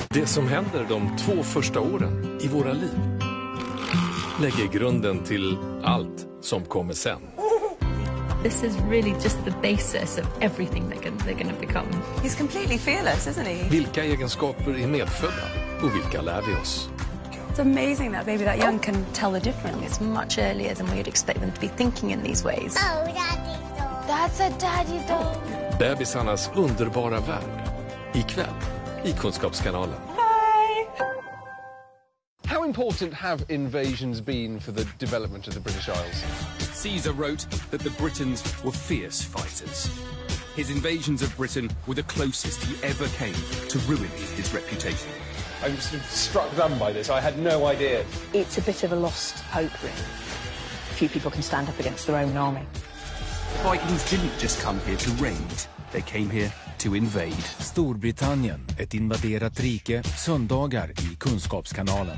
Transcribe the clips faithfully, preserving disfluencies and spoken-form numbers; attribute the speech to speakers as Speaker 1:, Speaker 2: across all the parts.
Speaker 1: Det som händer de två första åren i våra liv lägger grunden till allt som kommer sen.
Speaker 2: This is really just the basis of everything they're going they're going to become.
Speaker 3: He's completely fearless, isn't he?
Speaker 1: Vilka egenskaper är medfödda och vilka lär vi oss?
Speaker 3: It's amazing that baby that young can tell the difference.
Speaker 2: It's much earlier than we'd expect them to be thinking in these ways.
Speaker 4: Oh, daddy's dog.
Speaker 5: That's a daddy dog.
Speaker 1: Bebisarnas underbara värld. Ikväll i Kunskapskanalen.
Speaker 6: How important have invasions been for the development of the British Isles?
Speaker 7: Caesar wrote that the Britons were fierce fighters. His invasions of Britain were the closest he ever came to ruining his reputation.
Speaker 6: I'm sort of struck dumb by this. I had no idea.
Speaker 8: It's a bit of a lost hope, really. Few people can stand up against their own army.
Speaker 7: The Vikings didn't just come here to raid. They came here to invade.
Speaker 9: Storbritannien, ett invaderat rike, söndagar i Kunskapskanalen.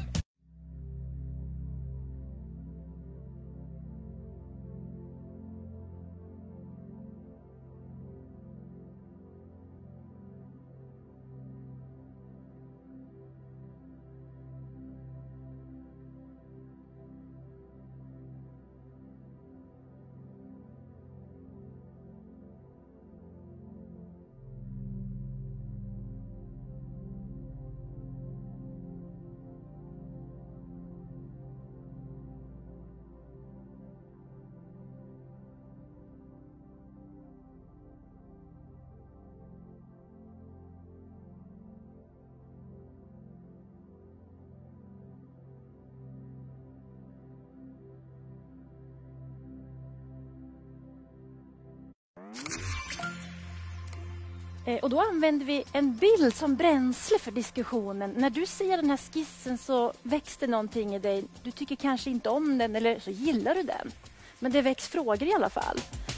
Speaker 5: Och då använder vi en bild som bränsle för diskussionen. När du ser den här skissen så väcks det någonting i dig. Du tycker kanske inte om den eller så gillar du den. Men det väcks frågor i alla fall.